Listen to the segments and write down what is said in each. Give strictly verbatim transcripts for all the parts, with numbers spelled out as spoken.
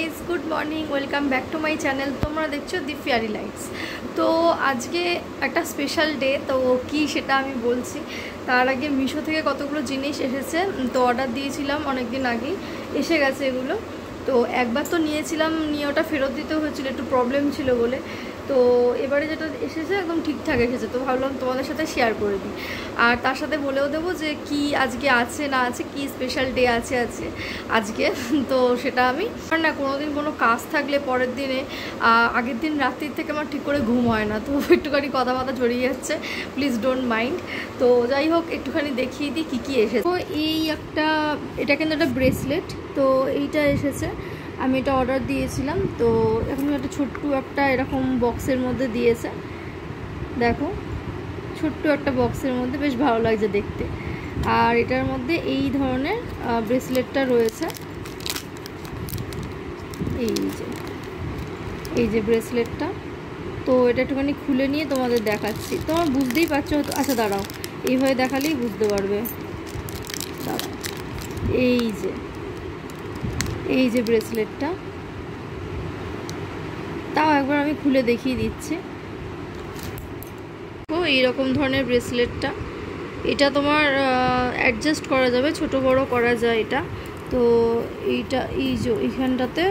Guys, good morning, welcome back to my channel. তোমরা দেখছো দি fairy lights. তো আজকে একটা স্পেশাল ডে, তো কি সেটা আমি বলছি। তার আগে মিশো থেকে কতগুলো জিনিস এসেছে, তো অর্ডার দিয়েছিলাম অনেক দিন আগেই, এসে গেছে এগুলো। তো একবার তো নিয়েছিলাম, নিয়ে ওটা ফেরত দিতে হয়েছিল, একটু প্রবলেম ছিল বলে। তো এবারে যেটা এসেছে একদম ঠিকঠাক এসেছে, তো ভাবলাম তোমাদের সাথে শেয়ার করে দিই। আর তার সাথে বলেও দেবো যে কি আজকে আছে না আছে, কি স্পেশাল ডে আছে আছে আজকে। তো সেটা আমি না কোনো দিন কোনো কাজ থাকলে পরের দিনে আগের দিন রাত্রির থেকে আমার ঠিক করে ঘুম হয় না, তো একটুখানি কথা বাতা জড়িয়ে যাচ্ছে, প্লিজ ডোন্ট মাইন্ড। তো যাই হোক, একটুখানি দেখিয়ে দিই কী কী এসেছে। তো এই একটা, এটা কিন্তু একটা ব্রেসলেট, তো এইটা এসেছে। আমি এটা অর্ডার দিয়েছিলাম, তো এখন একটা ছোট্ট একটা এরকম বক্সের মধ্যে দিয়েছে, দেখো ছোট্ট একটা বক্সের মধ্যে, বেশ ভালো লাগছে দেখতে। আর এটার মধ্যে এই ধরনের ব্রেসলেটটা রয়েছে, এই যে এই যে ব্রেসলেটটা। তো এটা একটুখানি খুলে নিয়ে তোমাদের দেখাচ্ছি, তোমার বুঝতেই পারছো হয়তো। আচ্ছা দাঁড়াও, এইভাবে দেখালেই বুঝতে পারবে। দাঁড়াও, এই যে এই যে ব্রেসলেটটা, তাও একবার আমি খুলে দেখিয়ে দিচ্ছি। ও এইরকম ধরনের ব্রেসলেটটা, এটা তোমার অ্যাডজাস্ট করা যাবে, ছোট বড় করা যায় এটা। তো এইটা এই যে এইখানটাতে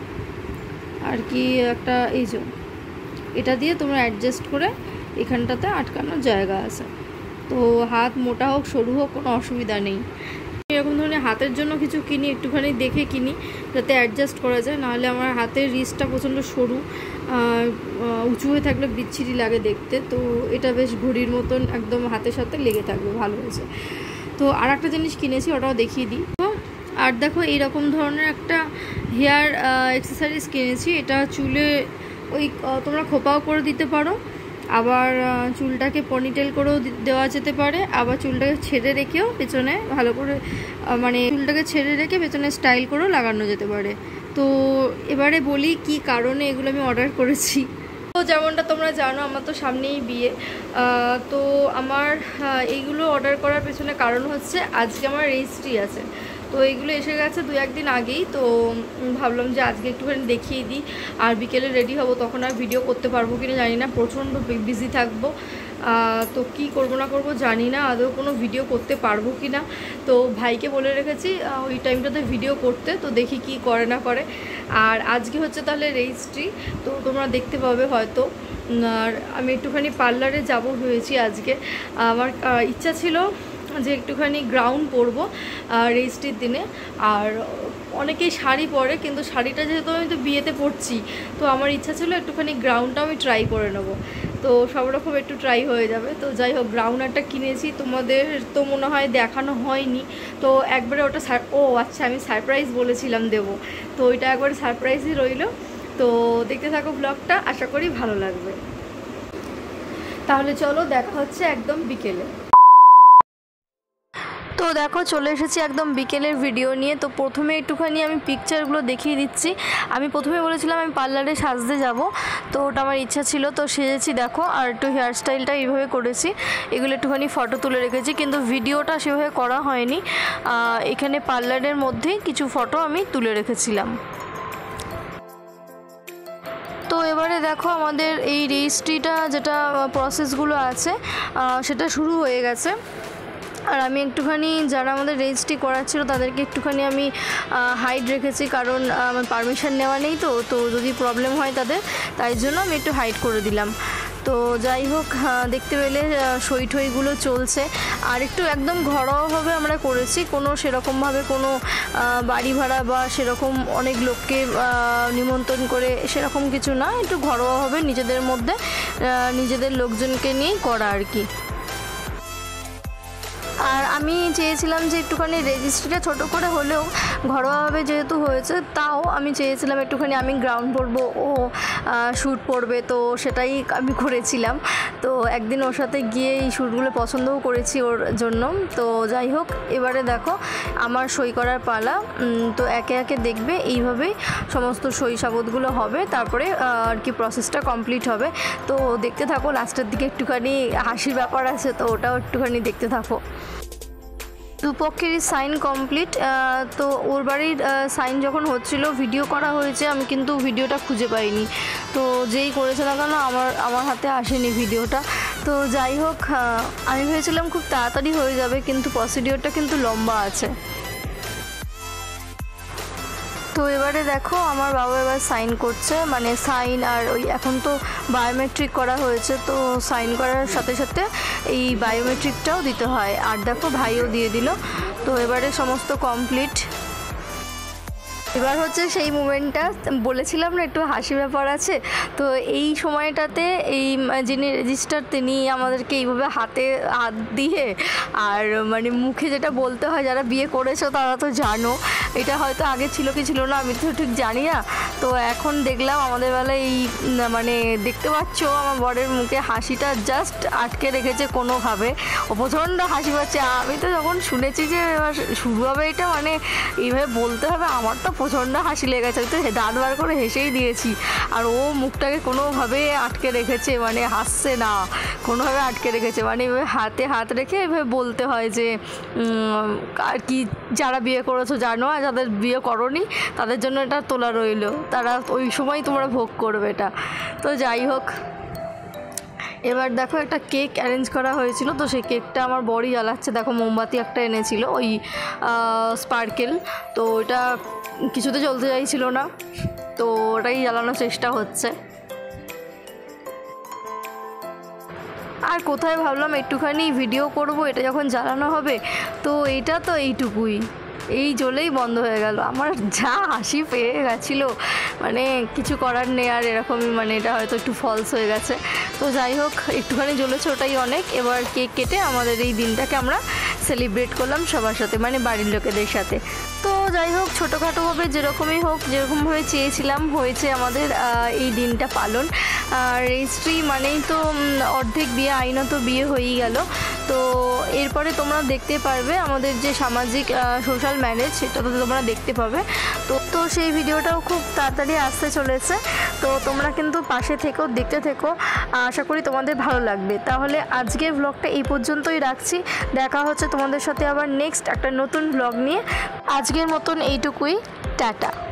আর কি একটা, এই যে এটা দিয়ে তোমরা অ্যাডজাস্ট করে এখানটাতে আটকানোর জায়গা আছে। তো হাত মোটা হোক সরু হোক কোনো অসুবিধা নেই। এরকম ধরনের হাতের জন্য কিছু কিনি, একটুখানি দেখে কিনি যাতে অ্যাডজাস্ট করা যায়, নাহলে আমার হাতের রিস্টটা প্রচণ্ড সরু, উঁচু হয়ে থাকলে বিচ্ছিরি লাগে দেখতে। তো এটা বেশ ঘড়ির মতন একদম হাতের সাথে লেগে থাকবে, ভালো হয়েছে। তো আর একটা জিনিস কিনেছি, ওটাও দেখিয়ে দিই। আর দেখো এইরকম ধরনের একটা হেয়ার অ্যাক্সেসরিজ কিনেছি, এটা চুলে ওই তোমরা খোপাও করে দিতে পারো, আবার চুলটাকে পনিটেল করেও দেওয়া যেতে পারে, আবার চুলটাকে ছেড়ে রেখেও পেছনে ভালো করে, মানে চুলটাকে ছেড়ে রেখে পেছনে স্টাইল করেও লাগানো যেতে পারে। তো এবারে বলি কি কারণে এগুলো আমি অর্ডার করেছি। তো যেমনটা তোমরা জানো, আমার তো সামনেই বিয়ে। তো আমার এইগুলো অর্ডার করার পেছনে কারণ হচ্ছে আজকে আমার রেজিস্ট্রি আছে। তো এইগুলো এসে গেছে দু একদিন আগেই, তো ভাবলাম যে আজকে একটুখানি দেখিয়ে দিই। আর বিকেলে রেডি হব, তখন আর ভিডিও করতে পারবো কিনা জানি না, প্রচণ্ড বিজি থাকবো। তো কি করব না করব জানি না, আদৌ কোনো ভিডিও করতে পারবো কি না। তো ভাইকে বলে রেখেছি ওই টাইমটাতে ভিডিও করতে, তো দেখি কি করে না করে। আর আজকে হচ্ছে তাহলে রেজিস্ট্রি, তো তোমরা দেখতে পাবে হয়তো। আর আমি একটুখানি পার্লারে যাব হয়েছি আজকে। আমার ইচ্ছা ছিল যে একটুখানি গ্রাউন পরবো রেজিস্ট্রির দিনে। আর অনেকেই শাড়ি পরে, কিন্তু শাড়িটা যেহেতু আমি তো বিয়েতে পরছি, তো আমার ইচ্ছা ছিল একটুখানি গ্রাউনটা আমি ট্রাই করে নেবো, তো সব রকম একটু ট্রাই হয়ে যাবে। তো যাই হোক, গ্রাউন একটা কিনেছি, তোমাদের তো মনে হয় দেখানো হয়নি। তো একবারে ওটা, ও আচ্ছা আমি সারপ্রাইজ বলেছিলাম দেবো, তো ওইটা একবারে সারপ্রাইজই রইলো। তো দেখতে থাকো ব্লগটা, আশা করি ভালো লাগবে। তাহলে চলো, দেখা হচ্ছে একদম বিকেলে। তো দেখো চলে এসেছি একদম বিকেলের ভিডিও নিয়ে। তো প্রথমে একটুখানি আমি পিকচারগুলো দেখিয়ে দিচ্ছি। আমি প্রথমে বলেছিলাম আমি পার্লারে সাজতে যাব, তো ওটা আমার ইচ্ছা ছিল, তো সেজেছি দেখো। আর একটু হেয়ার স্টাইলটা এইভাবে করেছি, এগুলো একটুখানি ফটো তুলে রেখেছি, কিন্তু ভিডিওটা সেভাবে করা হয়নি। এখানে পার্লারের মধ্যেই কিছু ফটো আমি তুলে রেখেছিলাম। তো এবারে দেখো আমাদের এই রেজিস্ট্রিটা যেটা প্রসেসগুলো আছে সেটা শুরু হয়ে গেছে। আর আমি একটুখানি, যারা আমাদের রেজিস্ট্রি করাচ্ছিল তাদেরকে একটুখানি আমি হাইড রেখেছি, কারণ আমার পারমিশন নেওয়া নেই, তো তো যদি প্রবলেম হয় তাদের, তাই জন্য আমি একটু হাইড করে দিলাম। তো যাই হোক, দেখতে পেলে সই ঠইগুলো চলছে। আর একটু একদম ঘরোয়াভাবে আমরা করেছি, কোনো সেরকমভাবে কোনো বাড়ি ভাড়া বা সেরকম অনেক লোককে নিমন্ত্রণ করে সেরকম কিছু না, একটু ঘরোয়াভাবে নিজেদের মধ্যে নিজেদের লোকজনকে নিয়েই করা আর কি। আর আমি চেয়েছিলাম যে একটুখানি রেজিস্ট্রিটা ছোটো করে হলেও ঘরোয়াভাবে যেহেতু হয়েছে, তাও আমি চেয়েছিলাম একটুখানি আমি গ্রাউন্ড পরবো, ও শ্যুট পরবে, তো সেটাই আমি করেছিলাম। তো একদিন ওর সাথে গিয়ে এই শ্যুটগুলো পছন্দও করেছি ওর জন্য। তো যাই হোক, এবারে দেখো আমার সই করার পালা। তো একে একে দেখবে এইভাবেই সমস্ত সই সাবতগুলো হবে, তারপরে আর কি প্রসেসটা কমপ্লিট হবে। তো দেখতে থাকো, লাস্টের দিকে একটুখানি হাসির ব্যাপার আছে, তো ওটাও একটুখানি দেখতে থাকো। দুপক্ষেরই সাইন কমপ্লিট। তো ওর বাড়ির সাইন যখন হচ্ছিল ভিডিও করা হয়েছে, আমি কিন্তু ভিডিওটা খুঁজে পাইনি। তো যেই করেছে না কেন আমার আমার হাতে আসেনি ভিডিওটা। তো যাই হোক, আমি ভেবেছিলাম খুব তাড়াতাড়ি হয়ে যাবে, কিন্তু প্রসিডিওরটা কিন্তু লম্বা আছে। তো এবারে দেখো আমার বাবা এবার সাইন করছে, মানে সাইন আর ওই এখন তো বায়োমেট্রিক করা হয়েছে, তো সাইন করার সাথে সাথে এই বায়োমেট্রিকটাও দিতে হয়। আর দেখো ভাইও দিয়ে দিল। তো এবারে সমস্ত কমপ্লিট। এবার হচ্ছে সেই মোমেন্টটা, বলেছিলাম না একটু হাসি ব্যাপার আছে। তো এই সময়টাতে এই যিনি রেজিস্ট্রার তিনি আমাদেরকে এইভাবে হাতে হাত দিয়ে আর মানে মুখে যেটা বলতে হয়, যারা বিয়ে করেছো তারা তো জানো, এটা হয়তো আগে ছিল কি ছিল না আমি তো ঠিক জানি না। তো এখন দেখলাম আমাদের বেলায় এই মানে দেখতে পাচ্ছ আমার বরের মুখে হাসিটা জাস্ট আটকে রেখেছে কোনোভাবে, ও প্রচণ্ড হাসি পাচ্ছে। আমি তো যখন শুনেছি যে এবার শুরু হবে এটা, মানে এইভাবে বলতে হবে, আমার তো প্রচণ্ড হাসি লেগেছে। আমি তো দাঁত বার করে হেসেই দিয়েছি। আর ও মুখটাকে কোনোভাবে আটকে রেখেছে, মানে হাসছে না, কোনোভাবে আটকে রেখেছে, মানে এভাবে হাতে হাত রেখে এভাবে বলতে হয় যে আর কি যারা বিয়ে করেছো জানো, আর যাদের বিয়ে করোনি তাদের জন্য এটা তোলা রইলো, তারা ওই সময় তোমরা ভোগ করবে এটা। তো যাই হোক, এবার দেখো একটা কেক অ্যারেঞ্জ করা হয়েছিল, তো সেই কেকটা আমার বড়ই জ্বালাচ্ছে। দেখো মোমবাতি একটা এনেছিল ওই স্পার্কেল, তো ওইটা কিছুতে জ্বলতে চাইছিল না, তো ওটাই জ্বালানোর চেষ্টা হচ্ছে। আর কোথায় ভাবলাম একটুখানি ভিডিও করব, এটা যখন জ্বালানো হবে। তো এটা তো এইটুকুই, এই জ্বলেই বন্ধ হয়ে গেল। আমার যা হাসি পেয়ে গেছিলো, মানে কিছু করার নেই। আর এরকমই মানে এটা হয়তো একটু ফলস হয়ে গেছে। তো যাই হোক, একটুখানি জ্বলেছে ওটাই অনেক। এবার কেক কেটে আমাদের এই দিনটাকে আমরা সেলিব্রেট করলাম সবার সাথে, মানে বাড়ির লোকেদের সাথে। তো যাই হোক, ছোটোখাটোভাবে যেরকমই হোক, যেরকমভাবে চেয়েছিলাম হয়েছে আমাদের এই দিনটা পালন। আর রেজিস্ট্রি মানেই তো অর্ধেক বিয়ে, আইনত বিয়ে হয়েই গেল। তো এরপরে তোমরা দেখতে পারবে আমাদের যে সামাজিক সোশ্যাল ম্যারেজ, সেটা তো তোমরা দেখতে পাবে। তো তো সেই ভিডিওটাও খুব তাড়াতাড়ি আসতে চলেছে। তো তোমরা কিন্তু পাশে থেকো, দেখতে থেকো, আশা করি তোমাদের ভালো লাগবে। তাহলে আজকের ব্লগটা এই পর্যন্তই রাখছি। দেখা হচ্ছে তোমাদের সাথে আবার নেক্সট একটা নতুন ব্লগ নিয়ে। আজকের মতন এইটুকুই, টাটা।